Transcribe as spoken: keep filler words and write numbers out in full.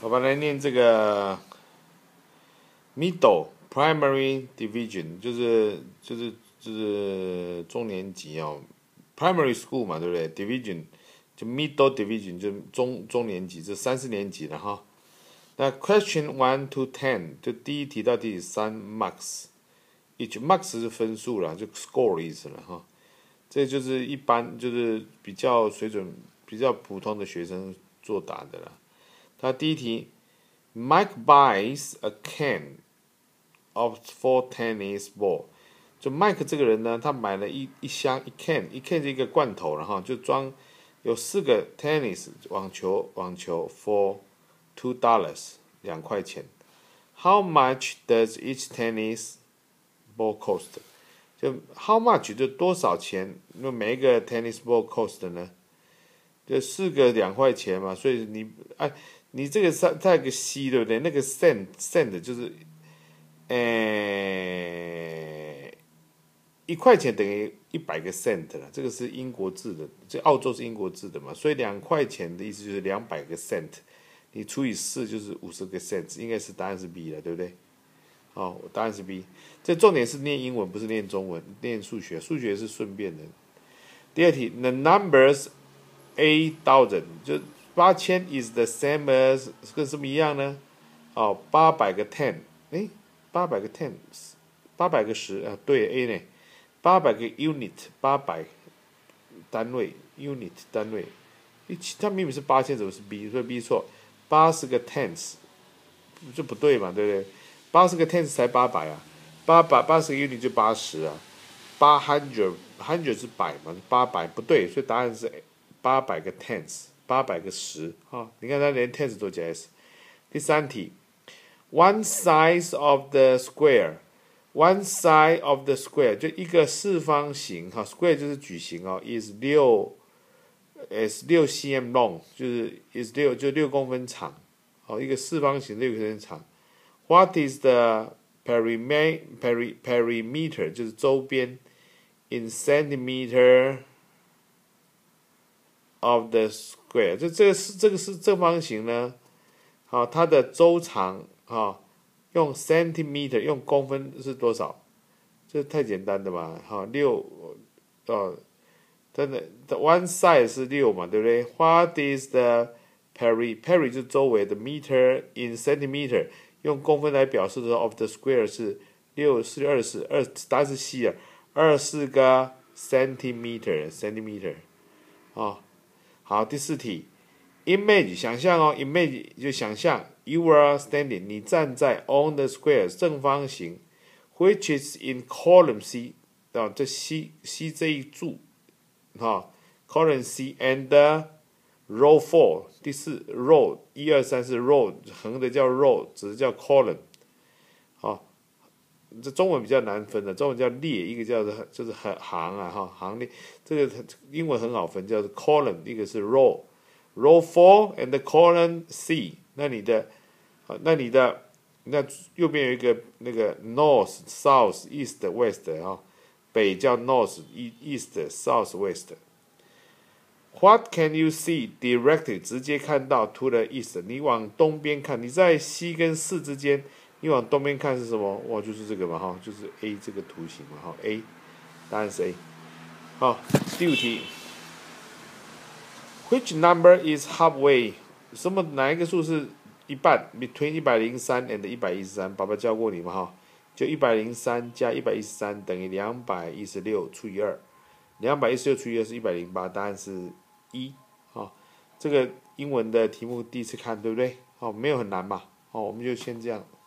我们来念这个 middle primary division， 就是就是就是中年级哦 ，primary school 嘛，对不对 ？division 就 middle division 就中中年级，这三四年级了哈。那 question one to ten 就第一题到第三 marks，each marks 是分数啦，就 score 的意思了哈。这就是一般就是比较水准比较普通的学生作答的啦。他第一题 ，Mike buys a can of four tennis ball。就 Mike 这个人呢，他买了一一箱一 can， 一 can 是一个罐头，然后就装有四个 tennis 网球网球 for two dollars 两块钱。How much does each tennis ball cost？ 就 how much 就多少钱？那每一个 tennis ball cost 呢？就四个两块钱嘛，所以你哎，你这个再再一个 c 对不对？那个 cent cent 就是，诶，一块钱等于一百个 cent 了，这个是英国制的，这澳洲是英国制的嘛，所以两块钱的意思就是两百个 cent， 你除以四就是五十个 cent， 应该是答案是 B 了，对不对？好，答案是 B。这重点是念英文，不是念中文，念数学，数学是顺便的。第二题 ，the numbers A thousand 就八千 is the same as 跟什么一样呢？哦，八百个 ten， 哎，八百个 ten， 八百个十啊，对 A 呢，八百个 unit， 八百单位 unit 单位，它明明是八千，怎么是 B？ 所以 B 错，八十个 tens 就不对嘛，对不对？八十个 tens 才八百啊，八百八十个 unit 就八十啊，八 hundred hundred 是百嘛，八百不对，所以答案是八百个 tens， 八百个十哈，你看它连 tens 都加 s。第三题 ，one side of the square，one side of the square 就一个四方形哈 ，square 就是矩形哦 ，is 六 is 六 cm long， 就是 is 六就六公分长，好，一个四方形六公分长。What is the perimeter peri perimeter 就是周边 in centimeter of the square， 就这个是这个是正方形呢，好，它的周长哈，用 centimeter 用公分是多少？这太简单的嘛，哈，六哦，真的 the one side 是六嘛，对不对 ？What is the peri peri 就是周围的 meter in centimeter， 用公分来表示的时候 of the square 是六四二十二，答案是 C 啊，二四个 centimeter centimeter 啊。好，第四题 ，image 想象哦 ，image 就想象 ，you are standing 你站在 on the square 正方形 ，which is in column C 啊，这 C C 这一柱，哈 ，column C and row four 第四 row 一二三四 row 横的叫 row， 直的叫 column， 好，这中文比较难分的，中文叫列，一个叫做就是行啊哈行列，这个英文很好分，叫做 column， 一个是 row，row four and column C， 那你的，那你的，那右边有一个那个 north、south、east、west 啊，北叫 north、east、south、west。What can you see directly 直接看到 to the east？ 你往东边看，你在西跟四之间。你往东边看是什么？哇，就是这个嘛，哈，就是 A 这个图形嘛，哈 ，A， 答案是 A。好，第五题 ，Which number is halfway？ 什么哪一个数是一半 ？Between 一百零三 and 一百一十三，爸爸教过你嘛，哈，就一百零三加一百一十三等于两百一十六除以二，两百一十六除以二是一百零八，答案是一。好，这个英文的题目第一次看，对不对？好，没有很难嘛，好，我们就先这样。